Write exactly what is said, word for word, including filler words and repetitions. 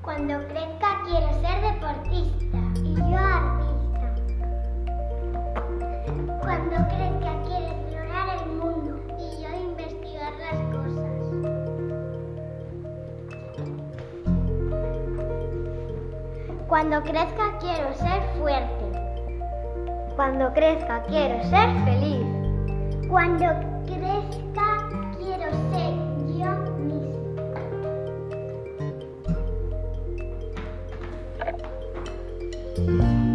Cuando crezca quiero ser deportista y yo artista. Cuando crezca quiero explorar el mundo y yo investigar las cosas. Cuando crezca quiero ser fuerte. Cuando crezca quiero ser feliz. Cuando crezca quiero ser yo misma.